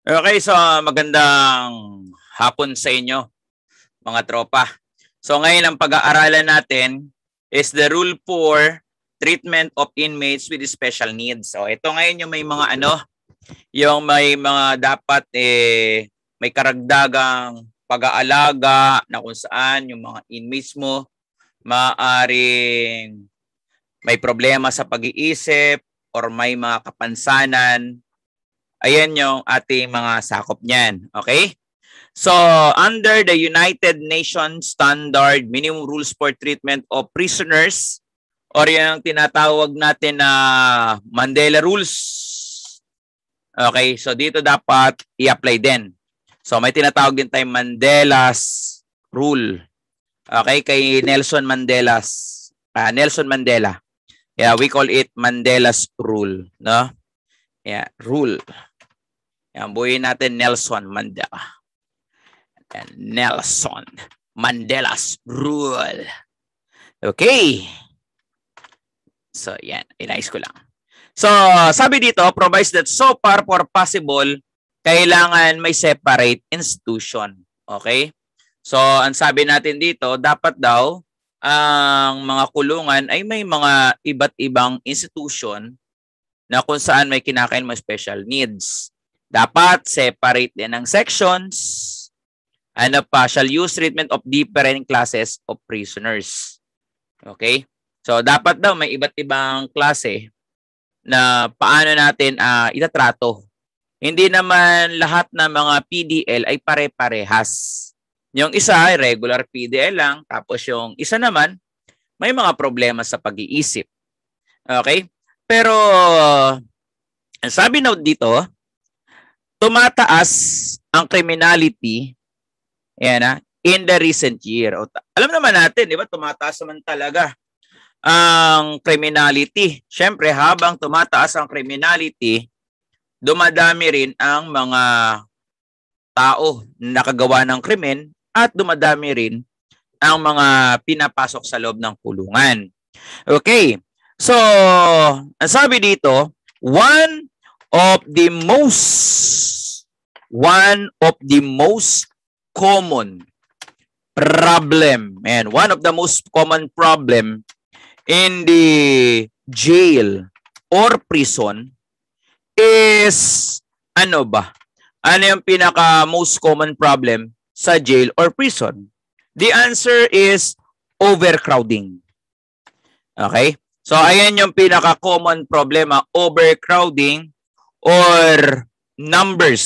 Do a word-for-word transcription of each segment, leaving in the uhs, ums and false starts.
Okay, so magandang hapon sa inyo, mga tropa. So ngayon ang pag-aaralan natin is the rule for treatment of inmates with special needs. So ito ngayon yung may mga ano, yung may mga dapat eh may karagdagang pag-aalaga na kung saan yung mga inmates mo maaaring may problema sa pag-iisip or may mga kapansanan. Ayan yung ating mga sakop niyan. Okay? So, under the United Nations Standard Minimum Rules for Treatment of Prisoners, or yung tinatawag natin na Mandela Rules. Okay? So, dito dapat i-apply din. So, may tinatawag din tayong Mandela's Rule. Okay? Kay Nelson Mandela's, uh, Nelson Mandela. Yeah, we call it Mandela's Rule. No? Yeah, rule. Yan, buuin natin Nelson Mandela. Yan, Nelson Mandela's Rule. Okay. So, yan. Inayos ko lang. So, sabi dito, provides that so far for possible, kailangan may separate institution. Okay? So, ang sabi natin dito, dapat daw, ang mga kulungan ay may mga iba't ibang institution na kung saan may kinakain mga special needs. Dapat separate din ng sections. Ano pa, shall use treatment of different classes of prisoners. Okay? So, dapat daw may iba't ibang klase na paano natin uh, itatrato. Hindi naman lahat ng mga P D L ay pare-parehas. Yung isa ay regular P D L lang, tapos yung isa naman may mga problema sa pag-iisip. Okay? Pero, ang sabi na dito, tumataas ang criminality yan, ha, in the recent year. O, alam naman natin, di ba, tumataas naman talaga ang criminality. Siyempre, habang tumataas ang criminality, dumadami rin ang mga tao na nakagawa ng krimen at dumadami rin ang mga pinapasok sa loob ng kulungan. Okay. So, ang sabi dito, one of the most one of the most common problem and one of the most common problem in the jail or prison is ano ba? Ano yung pinaka most common problem sa jail or prison? The answer is overcrowding. Okay? So, ayan yung pinaka-common problema, overcrowding or numbers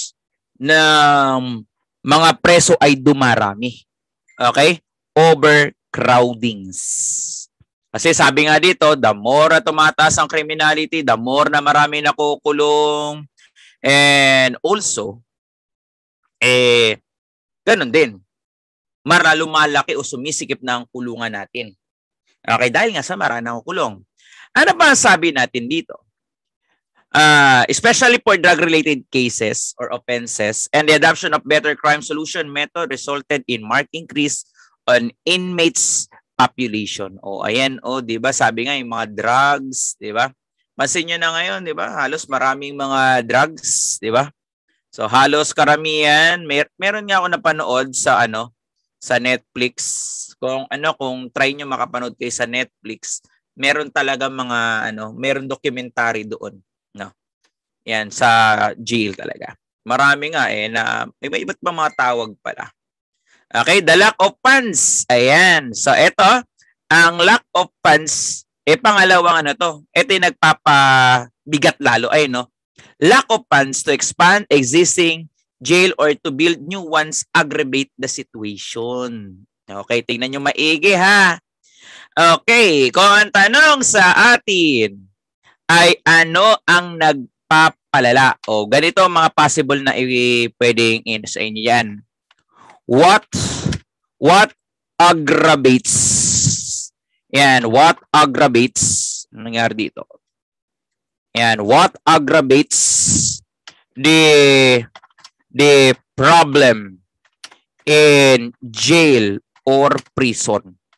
ng mga preso ay dumarami. Okay? Overcrowdings. Kasi sabi nga dito, the more na tumataas ang criminality, the more na marami nakukulong. And also, eh, ganun din. Mara lumalaki o sumisikip na ang kulungan natin. Okay, dahil nga sa marami nakukulong. Ano ba ang sabi natin dito? Uh, especially for drug-related cases or offenses, and the adoption of better crime solution method resulted in marked increase on inmates population. O, ayan, o, di ba? Sabi nga yung mga drugs, di ba? Masin nyo na ngayon, di ba? Halos maraming mga drugs, di ba? So, halos karamihan. Mer meron nga ako napanood sa, ano, sa Netflix. Kung, ano, kung try nyo makapanood kayo sa Netflix, meron talaga mga, ano, meron documentary doon. No. Yan, sa jail talaga. Marami nga eh, na may, may iba't ba mga tawag pala. Okay, the lack of funds. Ayan. So, ito, ang lack of funds, eh, pangalawang ano to, ito yung nagpapabigat lalo. Ay, no? Lack of funds to expand existing jail or to build new ones aggravate the situation. Okay, tingnan nyo maigi ha. Okay, kung ang tanong sa atin ay ano ang nagpapalala? O ganito mga possible na i-pwedeng in sa inyo yan. What, what aggravates? Yan, what aggravates? Ano nangyari dito? Yan, what aggravates the, the problem in jail or prison? Ano yung nagpapalala? Okay? Kasi,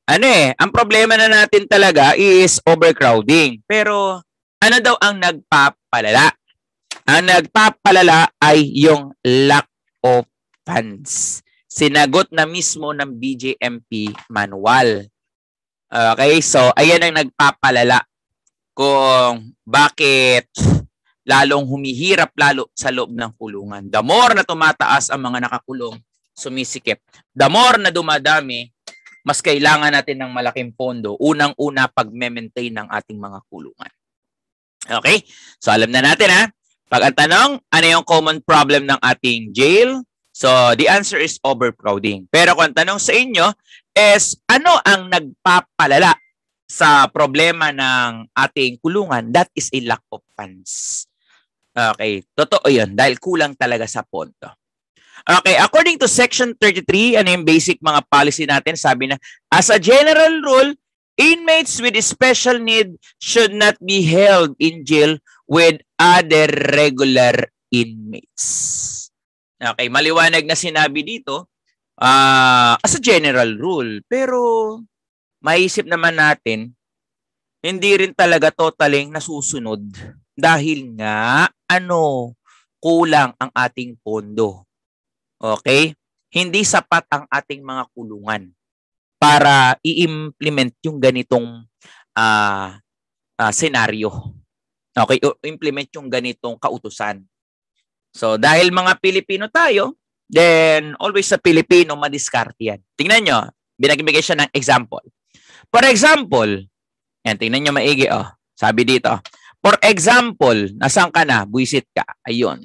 ano eh, ang problema na natin talaga is overcrowding. Pero ano daw ang nagpapalala? Ang nagpapalala ay yung lack of funds. Sinagot na mismo ng B J M P manual. Okay, so ayan ang nagpapalala kung bakit lalong humihirap lalo sa loob ng kulungan. The more na tumataas ang mga nakakulong, sumisikip. The more na dumadami, mas kailangan natin ng malaking pondo. Unang-una, pag-maintain ng ating mga kulungan. Okay? So alam na natin ha. Pag ang tanong, ano yung common problem ng ating jail? So the answer is overcrowding. Pero kung ang tanong sa inyo is, ano ang nagpapalala sa problema ng ating kulungan? That is a lack of funds. Okay, totoo yun dahil kulang talaga sa pondo. Okay, according to Section thirty-three, ano yung basic mga policy natin? Sabi na, as a general rule, inmates with special need should not be held in jail with other regular inmates. Okay, maliwanag na sinabi dito, uh, as a general rule. Pero, maisip naman natin, hindi rin talaga totaling nasusunod. Dahil nga, ano, kulang ang ating pondo. Okay? Hindi sapat ang ating mga kulungan para i-implement yung ganitong uh, uh, senaryo. Okay? O implement yung ganitong kautusan. So, dahil mga Pilipino tayo, then always sa Pilipino, madiskarte yan. Tingnan nyo, binagbigay siya ng example. For example, yan, tingnan nyo maigi, oh. Sabi dito, for example, nasaan ka na? Buisit ka. Ayun.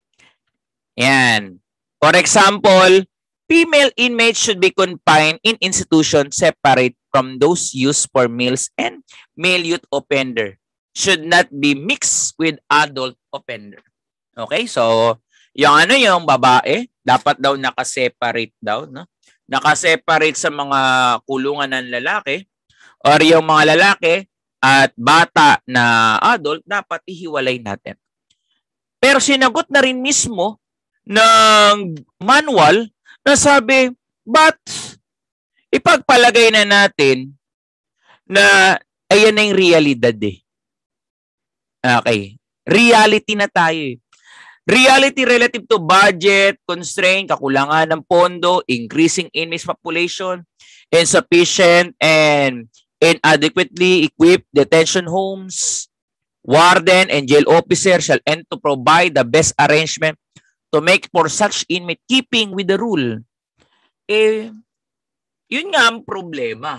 Yan. For example, female inmates should be confined in institutions separate from those used for males, and male youth offender should not be mixed with adult offender. Okay? So, yung ano yung babae, dapat daw nakaseparate daw, no? Nakaseparate sa mga kulungan ng lalaki, or yung mga lalaki at bata na adult, dapat ihiwalay natin. Pero sinagot na rin mismo ng manual na sabi, but ipagpalagay na natin na ayan na yung realidad eh. Okay. Reality na tayo eh. Reality relative to budget, constraint, kakulangan ng pondo, increasing inmates population, insufficient and inadequately equipped detention homes, warden and jail officer shall end to provide the best arrangement to make for such inmate keeping with the rule. Eh, yun nga ang problema.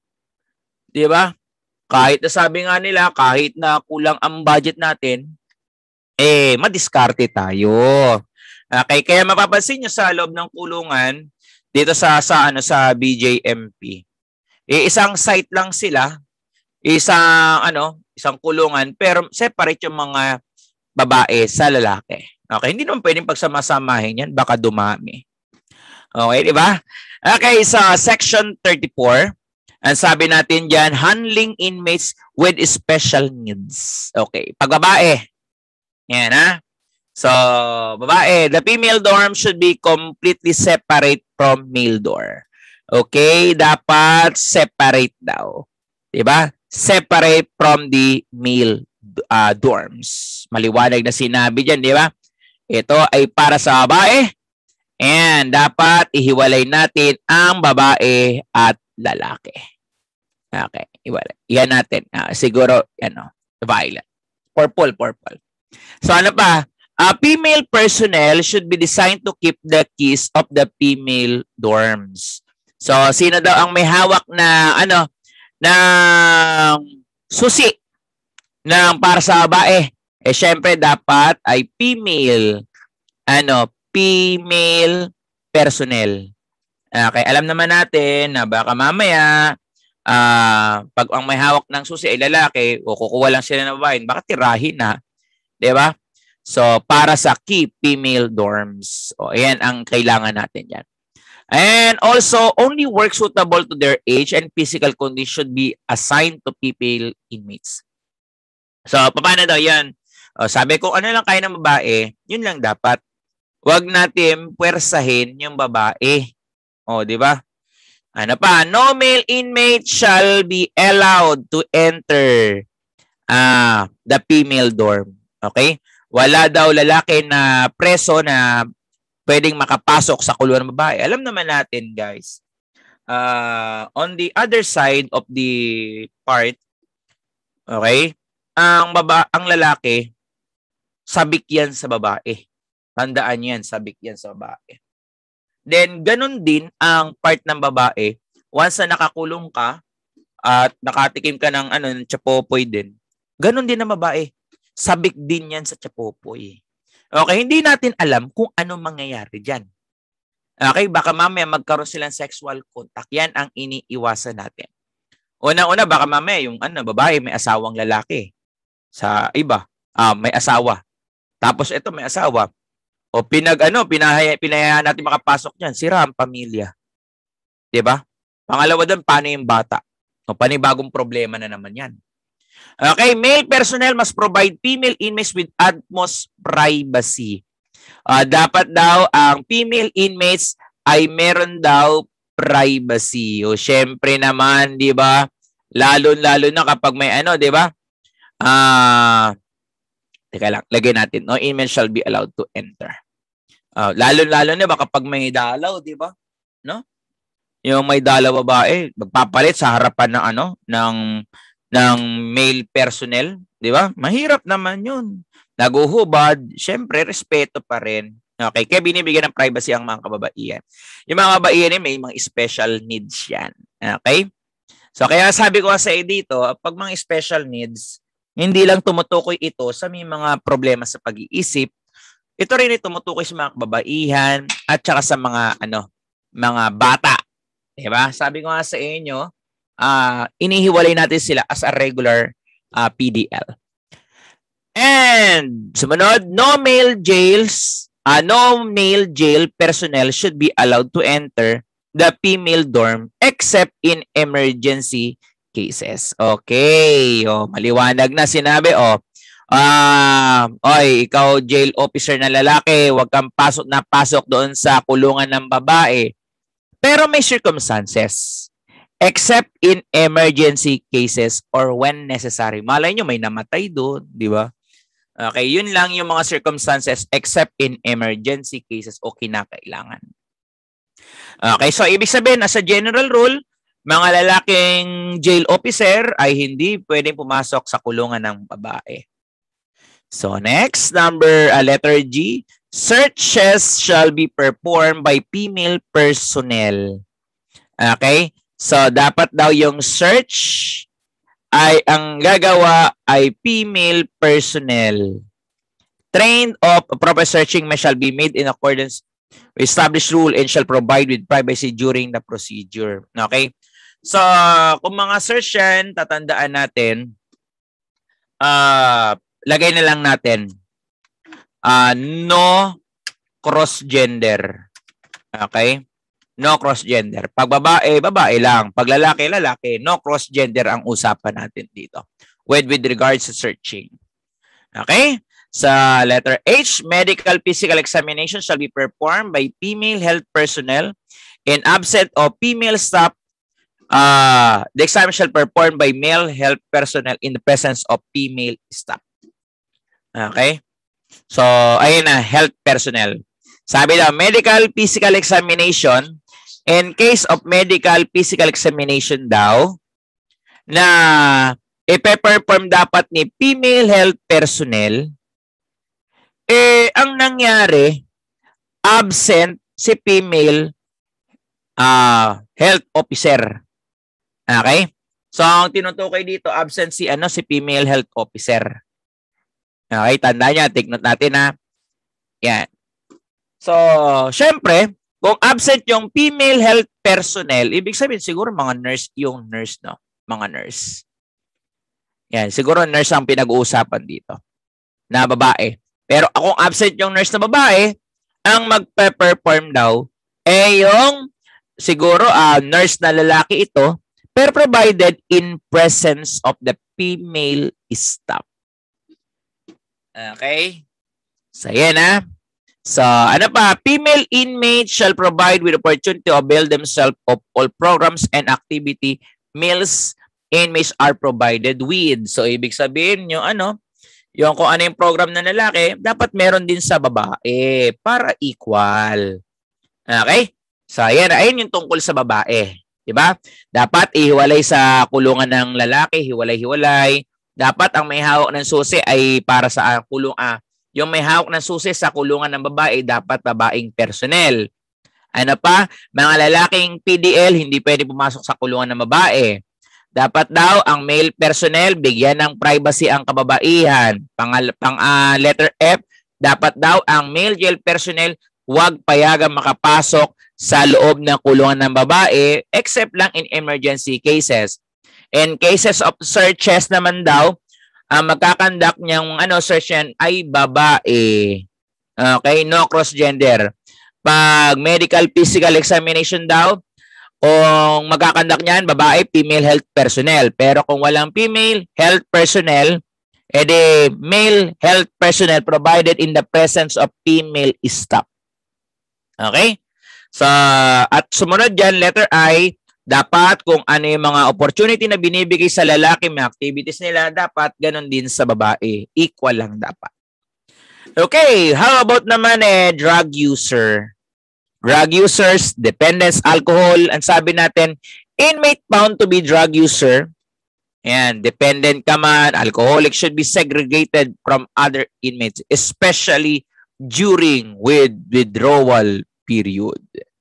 Di ba? Kahit na sabi nga nila, kahit na kulang ang budget natin, eh, madiskarte tayo. Okay, kaya mapapansin nyo sa loob ng kulungan, dito sa, sa, ano, sa B J M P, eh, isang site lang sila, isang, ano, isang kulungan, pero separate yung mga babae sa lalaki. Okay, hindi naman pwedeng pagsamasamahin yan, baka dumami. Okay, di ba? Okay, sa Section thirty-four, ang sabi natin dyan, handling inmates with special needs. Okay, pag babae, yan ha. So, babae, the female dorm should be completely separate from male dorm. Okay, dapat separate daw. Diba? Separate from the male uh, dorms. Maliwanag na sinabi dyan, di ba? Ito ay para sa babae. And dapat ihiwalay natin ang babae at lalaki. Okay, iwalay. Yan natin. Uh, siguro, ano, violet. Purple, purple. So ano pa? Uh, female personnel should be designed to keep the keys of the female dorms. So sino daw ang may hawak na ano ng susi ng para sa babae? Eh syempre dapat ay female ano, female personnel. Okay, alam naman natin na baka mamaya uh, pag ang may hawak ng susi ay lalaki o kukuha lang sila ng babae, baka tirahin na. Diba? So, para sa key female dorms. O, ayan ang kailangan natin yan. And also, only work suitable to their age and physical condition should be assigned to female inmates. So, paano daw yan? O, sabi ko, ano lang kaya ng babae, yun lang dapat. Huwag natin puwersahin yung babae. O, di ba? Ano pa? No male inmate shall be allowed to enter uh, the female dorm. Okay? Wala daw lalaki na preso na pwedeng makapasok sa kulungan ng babae. Alam naman natin, guys, uh, on the other side of the part, okay, ang baba, ang lalaki, sabik yan sa babae. Tandaan yan, sabik yan sa babae. Then, ganun din ang part ng babae. Once na nakakulong ka at nakatikim ka ng, ano, ng chapopoy din, ganun din ang babae. Sabik din yan sa chapopoy. Okay, hindi natin alam kung ano mangyayari dyan. Okay, baka mamaya magkaroon silang sexual contact. Yan ang iniiwasan natin. Una-una, baka mamaya yung ano, babae may asawang lalaki. Sa iba, ah, may asawa. Tapos ito may asawa. O pinag ano, pinahaya, pinahayaan natin makapasok diyan, sira ang pamilya. 'Di ba? Pangalawa doon, paano yung bata? O panibagong problema na naman 'yan. Okay, male personnel must provide female inmates with utmost privacy. Uh, dapat daw ang female inmates ay meron daw privacy. O syempre naman, 'di ba? Lalo-lalo na kapag may ano, 'di ba? Ah, uh, teka lang, lagay natin, no inmate shall be allowed to enter. Uh, lalo-lalo na ba kapag may dalaw, 'di ba? No? Yung may dalaw babae, magpapalit sa harapan ng ano, ng ng male personnel, 'di ba? Mahirap naman 'yun. Naguhubad, syempre respeto pa rin. Okay, kaya binibigyan ng privacy ang mga kababaihan. Yung mga kababaihan may mga special needs 'yan. Okay? So kaya sabi ko sa iyo dito, pag mga special needs, hindi lang tumutukoy ito sa may mga problema sa pag-iisip. Ito rin ay tumutukoy sa mga kababaihan at saka sa mga ano, mga bata. 'Di ba? Sabi ko nga sa inyo, uh, inihiwalay natin sila as a regular uh, P D L. And sumunod, no male jails, uh, no male jail personnel should be allowed to enter the female dorm except in emergency cases. Okay, oh, maliwanag na sinabi, oh. Ah, uh, oy, ikaw jail officer na lalaki, wag kang pasok na pasok doon sa kulungan ng babae. Pero may circumstances. Except in emergency cases or when necessary. Malay nyo, may namatay doon, di ba? Okay, yun lang yung mga circumstances except in emergency cases o kinakailangan. Okay, so ibig sabihin, as a general rule, mga lalaking jail officer ay hindi pwedeng pumasok sa kulungan ng babae. So next, number uh, letter G, searches shall be performed by female personnel. Okay? So dapat daw yung search ay ang gagawa ay female personnel. Trained of proper searching shall be made in accordance with established rule and shall provide with privacy during the procedure. Okay? So kung mga search yan, tatandaan natin, ah uh, lagay na lang natin uh, no cross-gender. Okay? No cross-gender. Pag babae, babae lang. Pag lalaki, lalaki. No cross-gender ang usapan natin dito. With, with regards to searching. Okay? Sa letter H, medical physical examination shall be performed by female health personnel. In absent of female staff, uh, the exam shall be performed by male health personnel in the presence of female staff. Okay? So, ayun na, health personnel. Sabi daw, medical physical examination, in case of medical physical examination daw, na ipe-perform dapat ni female health personnel, eh, ang nangyari, absent si female uh, health officer. Okay? So, ang tinutukoy dito, absent si, ano, si female health officer. Okay, tanda niya, take note natin ha. Yan. So, syempre, kung absent yung female health personnel, ibig sabihin siguro mga nurse yung nurse, no? Mga nurse. Yan, siguro nurse ang pinag-uusapan dito na babae. Pero kung absent yung nurse na babae, ang magpe-perform daw eh yung siguro uh, nurse na lalaki ito, pero provided in presence of the female staff. Okay? So, yan ha. So, ano pa? Female inmates shall provide with opportunity to avail themselves of all programs and activity meals inmates are provided with. So, ibig sabihin yung ano, yung kung ano yung program ng lalaki, dapat meron din sa babae para equal. Okay? So, ayan, ayun yung tungkol sa babae. Diba? Dapat ihiwalay sa kulungan ng lalaki, hiwalay-hiwalay. Dapat ang may hawak ng susi ay para sa kulung ah, yung may hawak ng susi sa kulungan ng babae, dapat babaeng personnel. Ano pa? Mga lalaking P D L, hindi pwede pumasok sa kulungan ng babae. Dapat daw ang male personnel, bigyan ng privacy ang kababaihan. Pang, pang uh, letter F, dapat daw ang male jail personnel huwag payagang makapasok sa loob ng kulungan ng babae except lang in emergency cases. In cases of searches naman daw, ang uh, magkakandak niyang ano, search yan ay babae. Okay, no cross-gender. Pag medical physical examination daw, kung magkakandak niyan, babae, female health personnel. Pero kung walang female health personnel, edi male health personnel provided in the presence of female staff. Okay? So, at sumunod dyan, letter I, dapat kung ano yung mga opportunity na binibigay sa lalaki, may activities nila, dapat ganun din sa babae. Equal lang dapat. Okay, how about naman eh, drug user? Drug users, dependence, alcohol. Ang sabi natin, inmate found to be drug user. Ayan, dependent ka man, alcoholic should be segregated from other inmates, especially during with withdrawal period.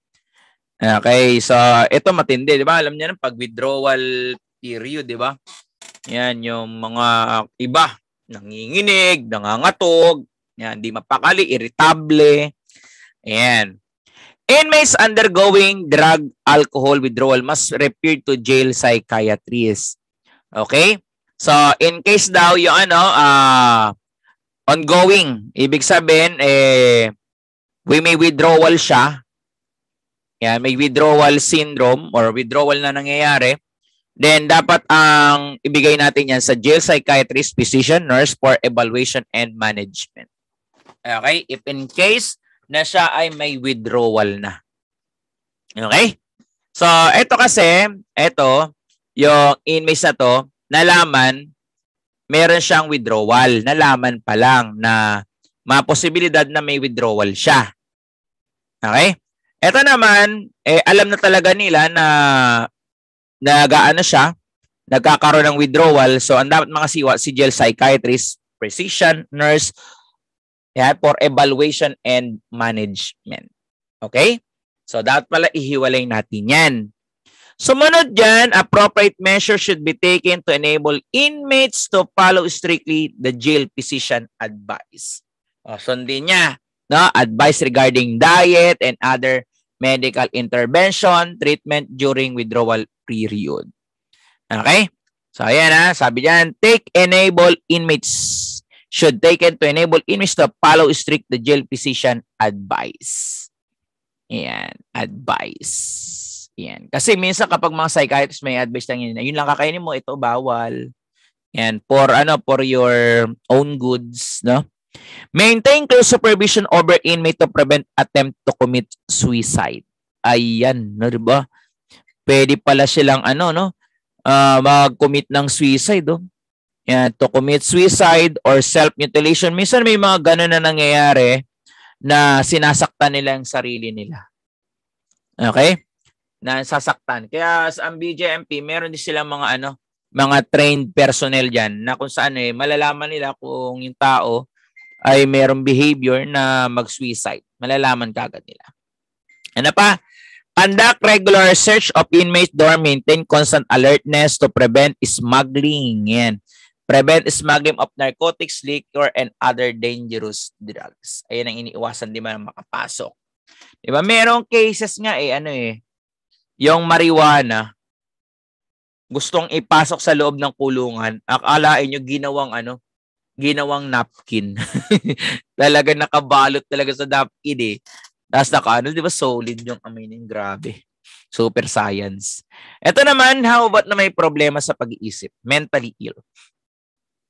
Okay, so ito matindi, di ba? Alam niyo na pag withdrawal period, di ba? Yan, yung mga iba, nanginginig, nangangatog, yan, di mapakali, irritable. Ayan. Inmates undergoing drug alcohol withdrawal must refer to jail psychiatrist. Okay? So, in case daw yung ano, uh, ongoing, ibig sabihin, eh, we may withdrawal siya. Yan, may withdrawal syndrome or withdrawal na nangyayari. Then, dapat ang ibigay natin yan sa jail psychiatrist, physician, nurse for evaluation and management. Okay? If in case na siya ay may withdrawal na. Okay? So, ito kasi, ito, yung inmates na to, nalaman, meron siyang withdrawal. Nalaman pa lang na may posibilidad na may withdrawal siya. Okay? Ito naman, eh, alam na talaga nila na nag-aano siya, nagkakaroon ng withdrawal. So, ang dapat makasiwa si jail psychiatrist, physician, nurse, yeah, for evaluation and management. Okay? So, dapat pala ihiwalay natin yan. Sumunod dyan, appropriate measures should be taken to enable inmates to follow strictly the jail physician advice. O, sundin niya, no? Advice regarding diet and other medical intervention, treatment during withdrawal period. Okay? So, ayan ha. Sabi dyan, take enable inmates should taken to enable inmates to follow strict the jail physician advice. Ayan. Advice. Ayan. Kasi minsan kapag mga psychiatrist may advice lang yun, yun lang kakainin mo, ito bawal. Ayan. For, ano, for your own goods, no? Maintain close supervision over inmate to prevent attempt to commit suicide. Ayan, no, diba? Pwede pala silang ano, no? Uh, mag-commit ng suicide, oh. Yan, to commit suicide or self-mutilation. Minsan may mga ganun na nangyayari na sinasaktan nila ang sarili nila. Okay? Na sasaktan. Kaya sa B J M P, meron din silang mga ano, mga trained personnel diyan na kung saan eh malalaman nila kung yung tao ay mayroong behavior na mag-suicide. Malalaman kagad nila. Ano pa? Conduct regular search of inmates dorm, maintain constant alertness to prevent smuggling. Yan. Prevent smuggling of narcotics, liquor, and other dangerous drugs. Ayan ang iniiwasan, di man makapasok. Diba? Merong cases nga eh, ano eh, yung marijuana, gustong ipasok sa loob ng kulungan, akalain nyo ginawang ano, ginawang napkin. Talaga nakabalot talaga sa napkin eh. Tapos naka ano, di ba solid yung amoy ng grabe. Super science. Ito naman, how about na may problema sa pag-iisip? Mentally ill.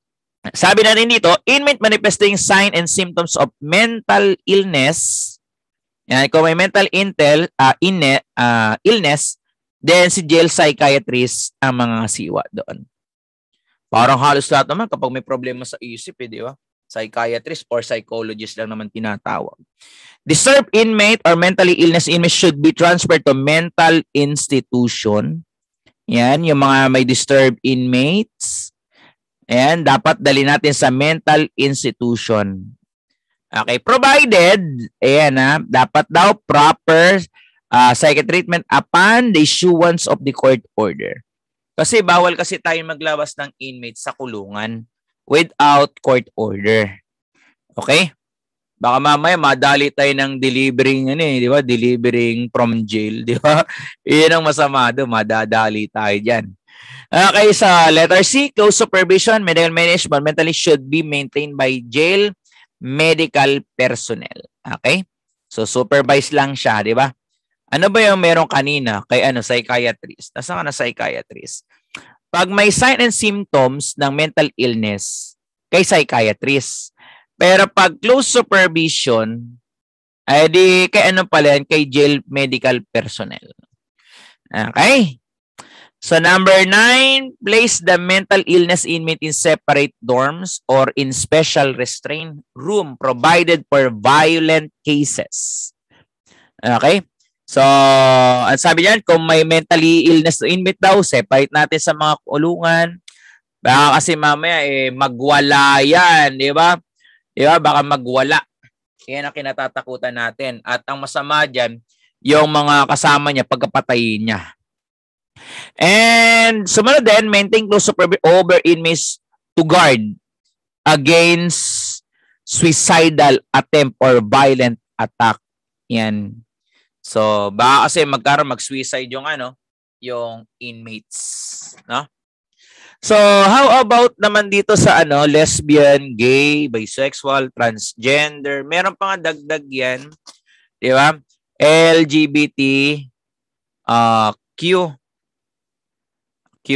Sabi natin dito, inmate manifesting sign and symptoms of mental illness. Yan, kung may mental intel, uh, inne, uh, illness, then si jail psychiatrist ang mga siwa doon. Parang halos lahat naman kapag may problema sa isip, eh, di ba? Psychiatrist or psychologist lang naman tinatawag. Disturbed inmate or mentally illness inmate should be transferred to mental institution. Yan, yung mga may disturbed inmates. Ayan, dapat dali natin sa mental institution. Okay, provided, ayan ha, dapat daw proper uh, psychiatric treatment upon the issuance of the court order. Kasi bawal kasi tayo maglawas ng inmate sa kulungan without court order. Okay? Baka mamaya madali tayo ng delivering, ano eh, di ba? Delivering from jail, di ba? Iyan ang masama doon, madadali tayo dyan. Okay, sa letter C, close supervision, medical management mentally should be maintained by jail medical personnel. Okay? So, supervise lang siya, di ba? Ano ba yung meron kanina kay ano, psychiatrist? Nasaan ka na psychiatrist? Pag may sign and symptoms ng mental illness, kay psychiatrist. Pero pag close supervision, ay di kay ano pala yan, kay jail medical personnel. Okay? So number nine, place the mental illness inmate in separate dorms or in special restraint room provided for violent cases. Okay? So, ang sabi niyan, kung may mentally illness inmate daw, separate natin sa mga kulungan. Baka kasi mamaya eh, magwala yan, di ba? Di ba? Baka magwala. Yan ang kinatatakutan natin. At ang masama dyan, yung mga kasama niya, pagkapatayin niya. And sumunod din, maintain close supervision over inmates to guard against suicidal attempt or violent attack. Yan. So, baka kasi magkaroon mag-suicide yung ano, yung inmates, no? So, how about naman dito sa ano, lesbian, gay, bisexual, transgender, meron pa nga dagdag yan, di ba? L G B T, uh, Q, Q,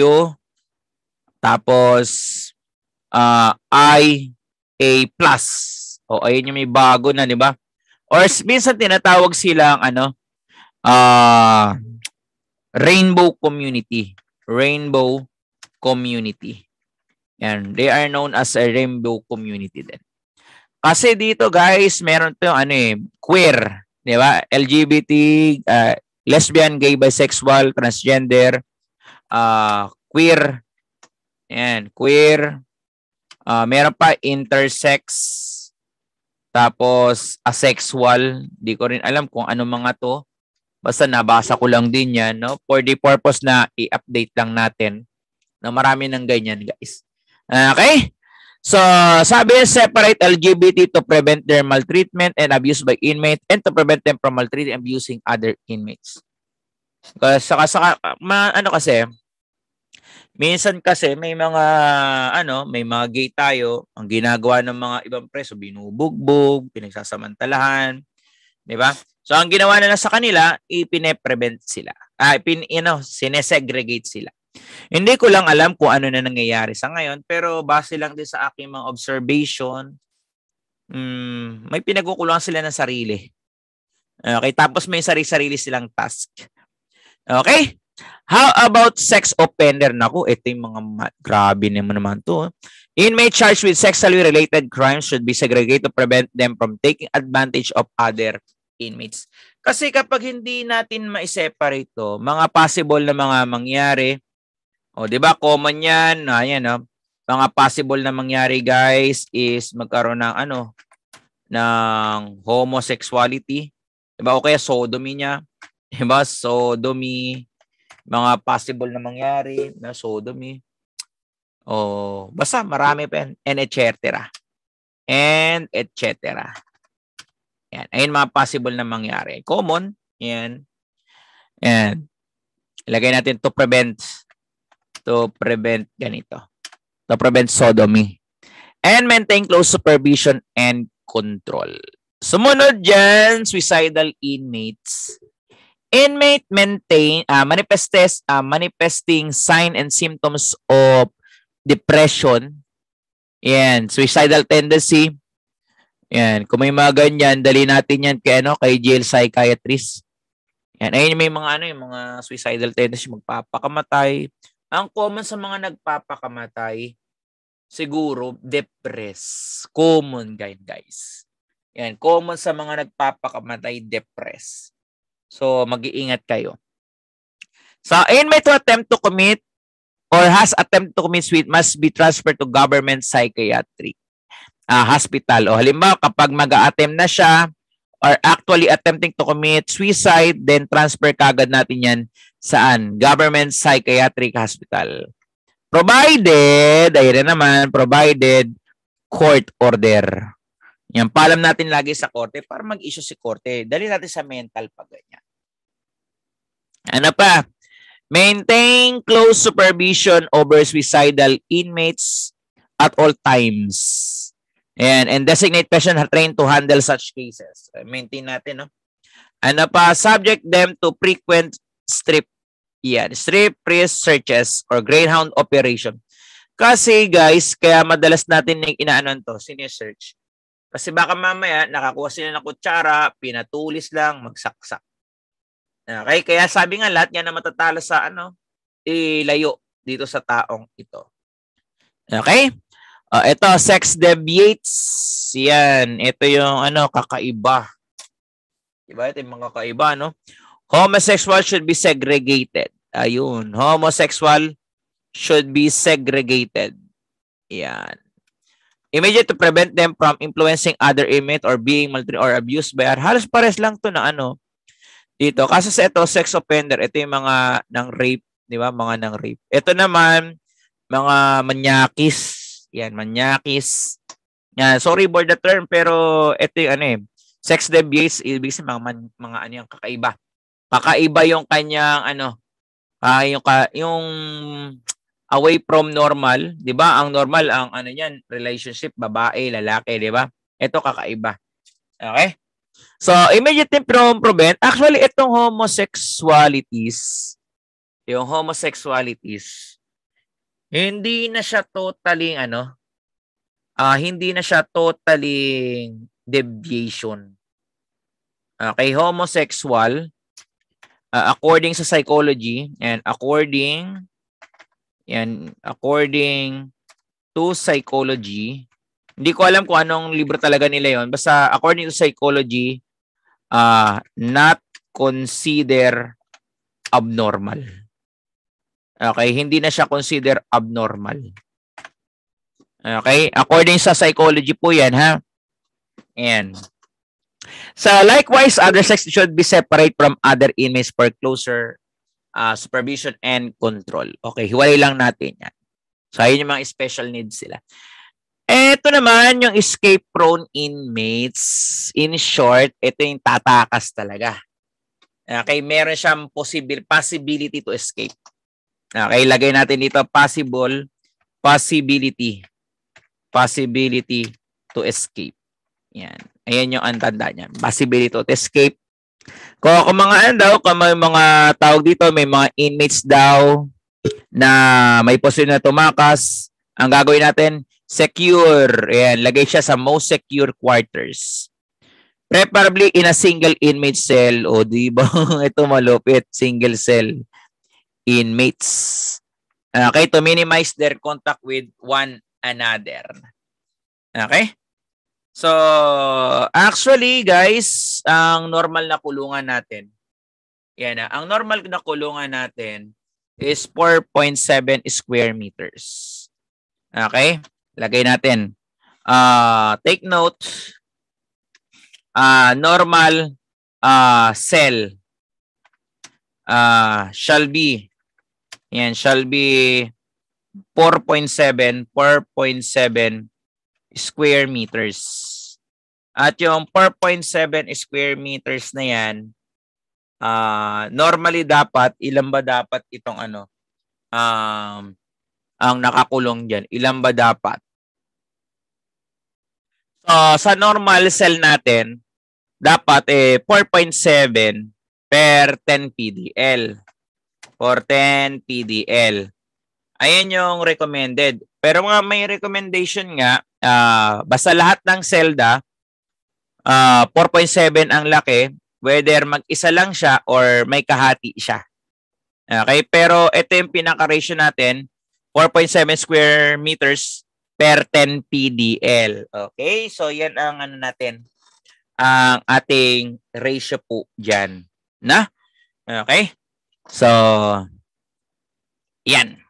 tapos uh, I, A plus. O, ayun yung may bago na, di ba? Or minsan tinatawag silang ano, uh, rainbow community. Rainbow community. Yan. They are known as a rainbow community din. Kasi dito guys, meron to ano eh, queer. Di ba? L G B T, uh, lesbian, gay, bisexual, transgender, uh, queer. Yan. Queer. Uh, meron pa intersex. Tapos asexual. Di ko rin alam kung ano mga to. Basta nabasa ko lang din yan. No? For the purpose na i-update lang natin. Na marami ng ganyan, guys. Okay? So, sabi, separate L G B T to prevent their maltreatment and abuse by inmates and to prevent them from maltreating and abusing other inmates. Saka, saka, ma, ano kasi, minsan kasi may mga, ano, may mga gay tayo, ang ginagawa ng mga ibang preso, binubugbog, pinagsasamantalahan, di ba? So, ang ginawa na lang sa kanila, ipine-prevent sila. Ah, ipin, you know, sinesegregate sila. Hindi ko lang alam kung ano na nangyayari sa ngayon, pero base lang din sa aking mga observation, hmm, may pinagkukulangan sila ng sarili. Okay, tapos may sarili-sarili silang task. Okay? How about sex offender? Naku, ito yung mga grabe naman naman to. Inmate charged with sexually related crimes should be segregated to prevent them from taking advantage of other inmates. Kasi kapag hindi natin ma-separate to, mga possible na mga mangyari, o, di ba? Common yan. Ayan, no? Mga possible na mangyari, guys, is magkaroon ng ano, ng homosexuality. Di ba? O kaya sodomy niya. Di ba? Sodomy. Mga possible na mangyari na sodomy. O, basta marami pa yan. And et cetera. And et cetera. Yan. Ayun mga possible na mangyari. Common. Yan. Yan. Ilagay natin to prevent to prevent ganito. To prevent sodomy. And maintain close supervision and control. Sumunod dyan, suicidal inmates. Inmate maintain, uh, manifestes, uh, manifesting sign and symptoms of depression Yan, suicidal tendency. Yan, kung may mga ganyan, dali natin yan kay, ano, kay jail psychiatrist. Yan, ayun may mga ano, yung mga suicidal tendency, magpapakamatay. Ang common sa mga nagpapakamatay, siguro, depress. Common, guys. Yan, common sa mga nagpapakamatay, depress. So, mag-iingat kayo. So, inmate to attempt to commit or has attempt to commit suicide must be transferred to government psychiatric uh, hospital. O halimbawa, kapag mag-a-attempt na siya or actually attempting to commit suicide, then transfer kagad natin yan saan? Government psychiatric hospital. Provided, ayun na naman, provided court order. Yan, paalam natin lagi sa korte para mag-issue si korte. Dali natin sa mental pag ganyan. Ano pa? Maintain close supervision over suicidal inmates at all times. And, and designate person trained to handle such cases. Maintain natin, no? Ano pa? Subject them to frequent strip. Yan. Strip risk searches or greyhound operation. Kasi guys, kaya madalas natin yung inaanon to, sinesearch. Kasi baka mamaya, nakakuha sila ng kutsara, pinatulis lang, magsaksak. Okay, kaya sabi nga lahat yan na matatalo sa ano, ilayo dito sa taong ito. Okay? Uh, ito, sex deviates. Yan, ito yung ano, kakaiba. Diba? Ito yung mga kakaiba, no? Homosexual should be segregated. Ayun, homosexual should be segregated. Yan. Immediate to prevent them from influencing other inmates or being maltreated or abused by others. Halos pares lang to na ano, dito. Kasi sa ito, sex offender, ito yung mga ng rape, di ba? Mga ng rape. Ito naman, mga manyakis. Yan, manyakis. Yan, sorry for the term, pero ito yung ano eh, sex deviates, ibig sabihin mga, mga, mga ano yung kakaiba. Kakaiba yung kanyang ano, uh, yung, yung away from normal, di ba? Ang normal, ang ano yan, relationship, babae, lalaki, di ba? Ito kakaiba. Okay? So, immediately from prevent, actually, itong homosexualities, yung homosexualities, hindi na siya totally, ano, uh, hindi na siya totally deviation. Okay, homosexual, uh, according sa psychology, and according, and according to psychology, hindi ko alam kung anong libro talaga nila yon. Basta according to psychology, uh, not consider abnormal. Okay, hindi na siya consider abnormal. Okay, according sa psychology po yan, ha? Ayan. So, likewise, other sex should be separate from other inmates for closer uh, supervision and control. Okay, hiwalay lang natin yan. So, ayun yung mga special needs sila. Ito naman yung escape-prone inmates. In short, ito yung tatakas talaga. Okay, meron siyang possible, possibility to escape. Okay, lagay natin dito possible, possibility, possibility to escape. Yan. Ayan yung antanda niyan. Possibility to escape. Kung, kung mga ano daw, kung may mga tawag dito, may mga inmates daw na may posibilidad na tumakas, ang gagawin natin, secure. Ayan, lagay siya sa most secure quarters. Preferably in a single inmate cell. O, di ba? Ito malupit. Single cell inmates. Okay, to minimize their contact with one another. Okay? So, actually, guys, ang normal na kulungan natin, yan na, ang normal na kulungan natin is four point seven square meters. Okay? Lagay natin. Uh, take note. Uh, normal uh, cell uh, shall be yan, shall be four point seven square meters. At yung four point seven square meters na yan, uh, normally dapat, ilan ba dapat itong ano, um, ang nakakulong dyan? Ilan ba dapat? So, sa normal cell natin, dapat eh, four point seven per ten P D L. For ten P D L. Ayan yung recommended. Pero mga may recommendation nga, uh, basta lahat ng SELDA, uh, four point seven ang laki, whether mag-isa lang siya or may kahati siya. Okay? Pero ito yung pinaka-ratio natin, four point seven square meters per ten P D L. Okay? So, yan ang ano natin, ang ating ratio po dyan. Na? Okay? So, yan.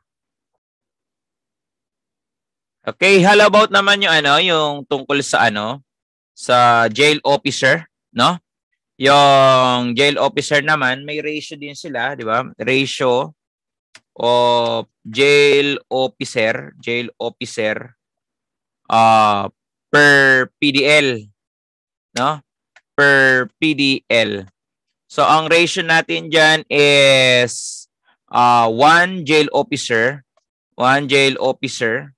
Okay, how about naman yung ano, yung tungkol sa ano, sa jail officer, no? Yung jail officer naman, may ratio din sila, di ba? Ratio of jail officer, jail officer uh, per P D L, no? Per P D L. So, ang ratio natin dyan is uh, one jail officer, one jail officer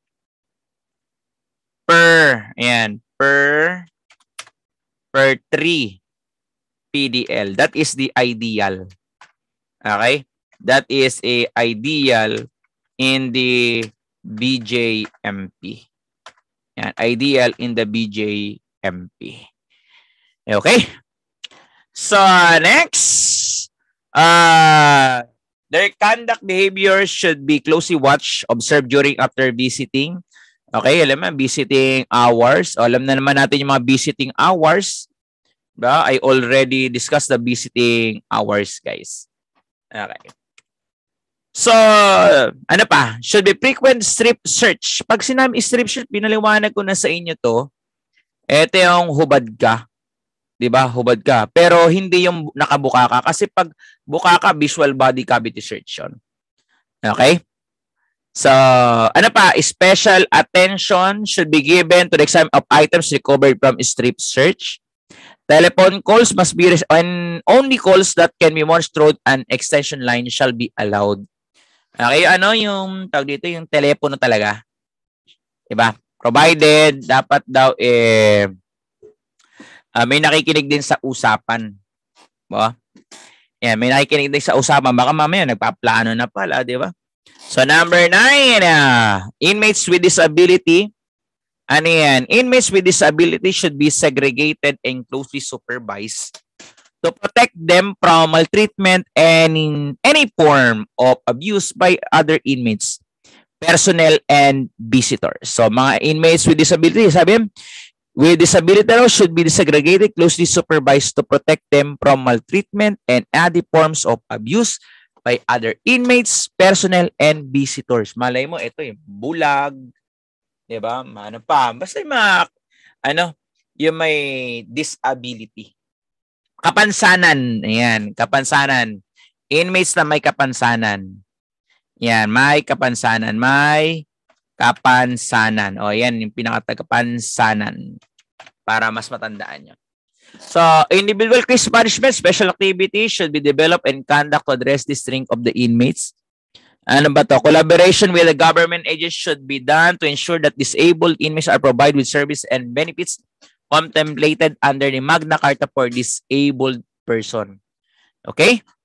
per, ayan, per, per three P D L. That is the ideal. Okay? That is a ideal in the B J M P. Ayan, ideal in the B J M P. Okay? So, next, uh, their conduct behavior should be closely watched, observed during after visiting. Okay, alam mo, visiting hours. O, alam na naman natin yung mga visiting hours. Diba? I already discussed the visiting hours, guys. Okay. So, ano pa? Should be frequent strip search. Pag sinabi strip search, pinaliwanag ko na sa inyo to. Ito yung hubad ka. Diba? Hubad ka. Pero hindi yung nakabuka ka. Kasi pag buka ka, visual body cavity search yun. Okay? So, ano pa? Special attention should be given to the exam of items recovered from strip search. Telephone calls must be, and only calls that can be monitored through an extension line shall be allowed. Okay, ano yung tawag dito, yung telepono talaga. Diba? Provided, dapat daw, eh, uh, may nakikinig din sa usapan. Diba? Yan, may nakikinig din sa usapan. Baka mamaya, nagpaplano na pala, di ba? So, number nine, uh, inmates with disability. Ano yan? Inmates with disability should be segregated and closely supervised to protect them from maltreatment and in any form of abuse by other inmates, personnel, and visitors. So, mga inmates with disability, sabi, with disability should be segregated, closely supervised to protect them from maltreatment and any forms of abuse by other inmates, personnel, and visitors. Malay mo, ito yung bulag, di ba? Ano pa? Basta yung mga, ano, yung may disability. Kapansanan. Ayan, kapansanan. Inmates na may kapansanan. Yan, may kapansanan. May kapansanan. O, yan, yung pinakatagapansanan. Para mas matandaan nyo. So, individual case management, special activities should be developed and conduct to address the strength of the inmates. Ano ba to? Collaboration with the government agents should be done to ensure that disabled inmates are provided with service and benefits contemplated under the Magna Carta for disabled person. Okay?